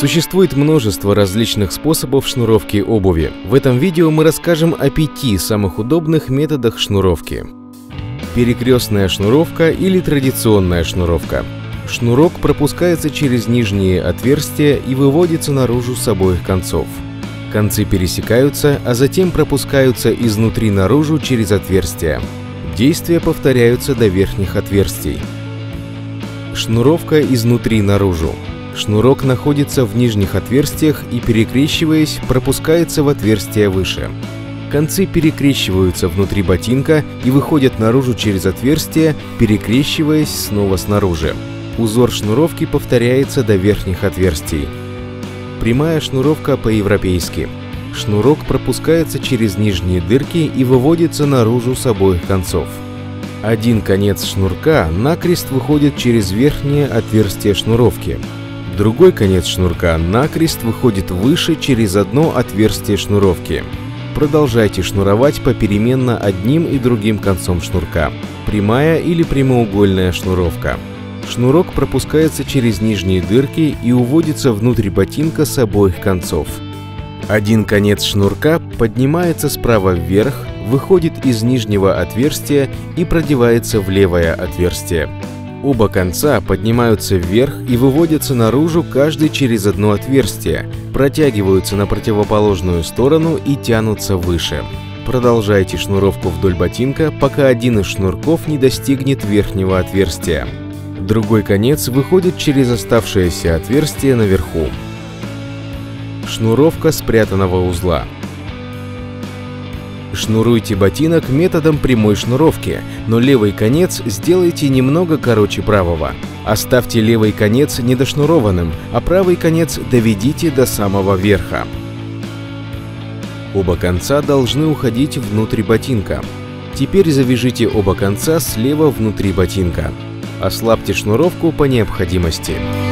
Существует множество различных способов шнуровки обуви. В этом видео мы расскажем о 5 самых удобных методах шнуровки. Перекрестная шнуровка или традиционная шнуровка. Шнурок пропускается через нижние отверстия и выводится наружу с обоих концов. Концы пересекаются, а затем пропускаются изнутри наружу через отверстия. Действия повторяются до верхних отверстий. Шнуровка изнутри наружу. Шнурок находится в нижних отверстиях и, перекрещиваясь, пропускается в отверстия выше. Концы перекрещиваются внутри ботинка и выходят наружу через отверстие, перекрещиваясь снова снаружи. Узор шнуровки повторяется до верхних отверстий. Прямая шнуровка по-европейски. Шнурок пропускается через нижние дырки и выводится наружу с обоих концов. Один конец шнурка накрест выходит через верхнее отверстие шнуровки. Другой конец шнурка накрест выходит выше через одно отверстие шнуровки. Продолжайте шнуровать попеременно одним и другим концом шнурка. Прямая или прямоугольная шнуровка. Шнурок пропускается через нижние дырки и уводится внутрь ботинка с обоих концов. Один конец шнурка поднимается справа вверх, выходит из нижнего отверстия и продевается в левое отверстие. Оба конца поднимаются вверх и выводятся наружу, каждый через одно отверстие, протягиваются на противоположную сторону и тянутся выше. Продолжайте шнуровку вдоль ботинка, пока один из шнурков не достигнет верхнего отверстия. Другой конец выходит через оставшееся отверстие наверху. Шнуровка спрятанного узла. Шнуруйте ботинок методом прямой шнуровки, но левый конец сделайте немного короче правого. Оставьте левый конец недошнурованным, а правый конец доведите до самого верха. Оба конца должны уходить внутрь ботинка. Теперь завяжите оба конца слева внутри ботинка. Ослабьте шнуровку по необходимости.